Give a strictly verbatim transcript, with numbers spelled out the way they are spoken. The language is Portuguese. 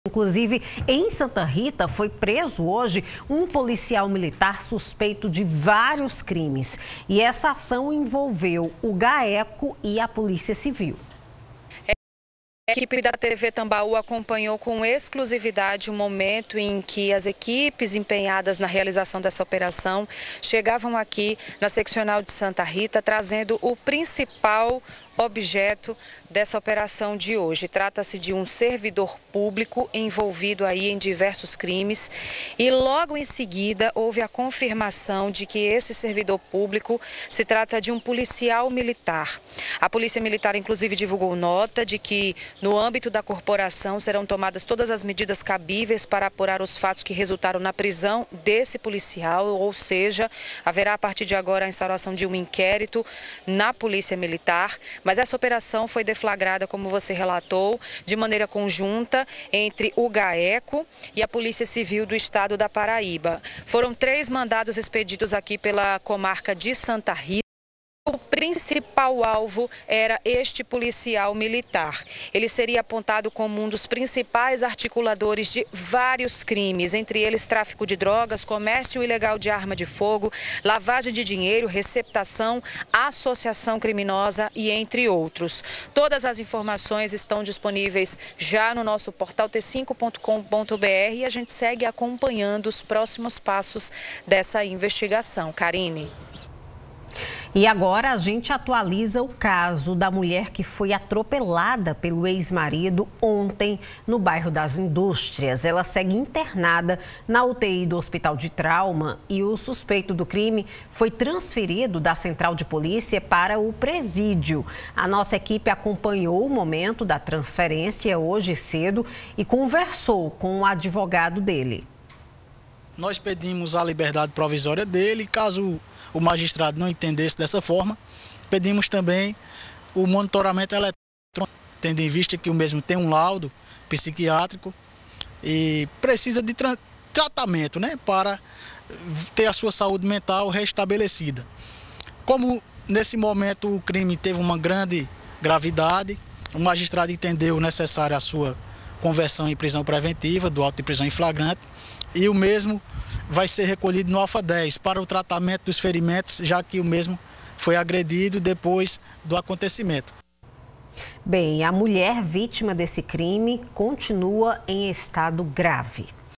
Inclusive, em Santa Rita, foi preso hoje um policial militar suspeito de vários crimes. E essa ação envolveu o GAECO e a Polícia Civil. A equipe da T V Tambaú acompanhou com exclusividade o momento em que as equipes empenhadas na realização dessa operação chegavam aqui na seccional de Santa Rita, trazendo o principal objeto dessa operação de hoje. Trata-se de um servidor público envolvido aí em diversos crimes e logo em seguida houve a confirmação de que esse servidor público se trata de um policial militar. A Polícia Militar inclusive divulgou nota de que no âmbito da corporação serão tomadas todas as medidas cabíveis para apurar os fatos que resultaram na prisão desse policial, ou seja, haverá a partir de agora a instauração de um inquérito na Polícia Militar. Mas essa operação foi deflagrada, como você relatou, de maneira conjunta entre o GAECO e a Polícia Civil do Estado da Paraíba. Foram três mandados expedidos aqui pela comarca de Santa Rita. O principal alvo era este policial militar. Ele seria apontado como um dos principais articuladores de vários crimes, entre eles tráfico de drogas, comércio ilegal de arma de fogo, lavagem de dinheiro, receptação, associação criminosa e entre outros. Todas as informações estão disponíveis já no nosso portal t cinco ponto com ponto br e a gente segue acompanhando os próximos passos dessa investigação. Karine. E agora a gente atualiza o caso da mulher que foi atropelada pelo ex-marido ontem no bairro das Indústrias. Ela segue internada na U T I do Hospital de Trauma e o suspeito do crime foi transferido da central de polícia para o presídio. A nossa equipe acompanhou o momento da transferência hoje cedo e conversou com o advogado dele. Nós pedimos a liberdade provisória dele, caso o magistrado não entendesse dessa forma. Pedimos também o monitoramento eletrônico, tendo em vista que o mesmo tem um laudo psiquiátrico e precisa de tra tratamento, né, para ter a sua saúde mental restabelecida. Como nesse momento o crime teve uma grande gravidade, o magistrado entendeu necessária a sua conversão em prisão preventiva, do auto de prisão em flagrante, e o mesmo vai ser recolhido no Alfa dez para o tratamento dos ferimentos, já que o mesmo foi agredido depois do acontecimento. Bem, a mulher vítima desse crime continua em estado grave.